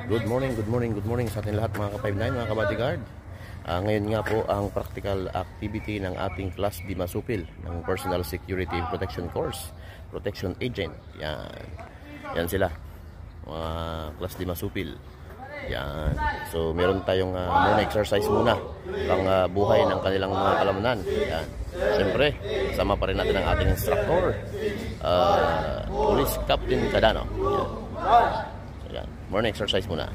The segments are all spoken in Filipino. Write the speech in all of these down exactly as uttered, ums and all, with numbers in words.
Good morning, good morning, good morning sa ating lahat mga ka five nine, mga ka-bodyguard. Uh, ngayon nga po ang practical activity ng ating Class D Masupil ng Personal Security and Protection Course, Protection Agent. Yan. Yan sila. Mga uh, Class D Masupil. Yan. So meron tayong uh, muna exercise muna pang uh, buhay ng kanilang mga kalamanan. Yan. Siyempre, sama pa rin natin ang ating instructor, uh, Police Captain Cadano. Yan. So, yan. Morning exercise muna.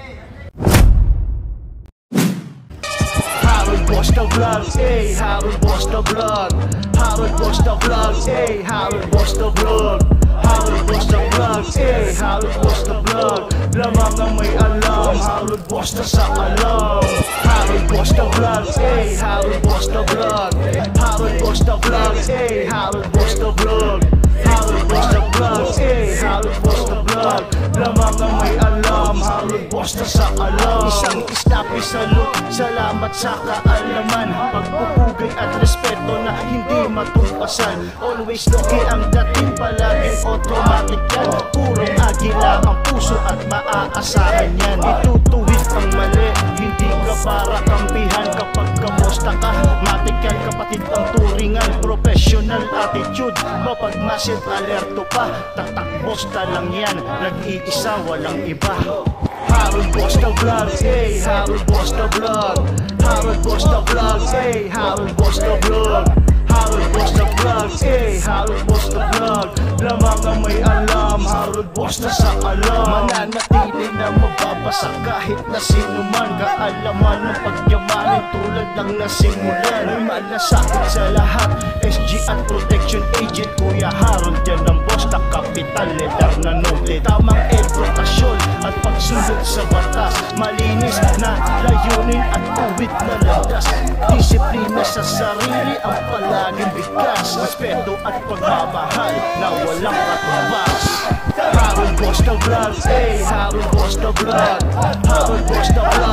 Harold Boss the Vlog, hey, Harold Boss the Vlog. Harold Boss the Vlog, hey, Harold Boss the Vlog. Harold Boss the Vlog, hey, Harold Boss the Vlog. Lamang na may alam, Harold Boss na sa alam. Harold Boss the Vlog, hey, Harold Boss the Vlog. Harold Boss the Vlog, hey, Harold Boss the Vlog. Harold Boss the Vlog, hey, Harold Boss the Vlog. Lamang na may alam, Harold Boss na sa alam. Isang istapi sa look, salamat sa kaalaman. Pagpupugay at respeto na hindi matumpasan. Always looking ang dating, palaging automatic yan. Purong agila ang puso at maaasahan yan. Itutuwid ang mali, hindi ka para kampihan. Kapag kamusta ka, matik yan kapatid ang turingan. Professional attitude, mapagmasid alerto pa. Tatakbos na lang yan, nag-iisa walang iba. Harold Boss the Vlog, hey, Harold Boss the Vlog. Harold Boss the Vlog, hey, Harold Boss the Vlog. Harold Boss the Vlog, hey, Harold Boss the Vlog. Lamang na may alam, Harold Boss na sa alam. Mananatili na mababasa kahit na sino man. Kaalaman ng pagyamanin tulad lang na simulan. May malasakit sa lahat, S G at Protection Agent. Kuya Harold yan ang boss na kapital, leader na noble. Tamang edukasyon at pagsunod sa batas. Malinis na layunin at uwit na landas. Disiplina sa sarili ang palaging bigkas. Respeto at pagmamahal na walang katumbas. Harold Boss the Vlog, hey, Harold Boss the Vlog. Harold Boss the Vlog.